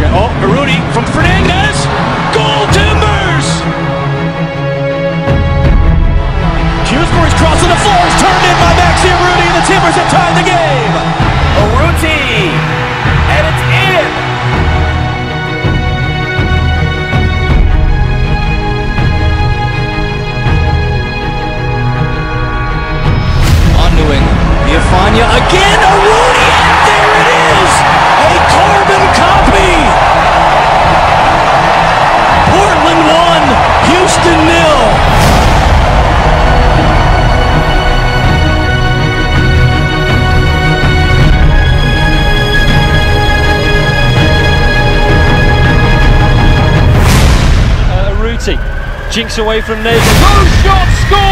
Oh, Aruni from Fernandez. Goal Timbers! Shrewsbury's cross on the floor is turned in by Maxi Aruni, and the Timbers have tied the game. Aruni, and it's in. Ondoing, Viafania again, Aruni, and there it is! A carbon copy! Portland 1, Houston 0. Jinks away from Nagel. No shot, score!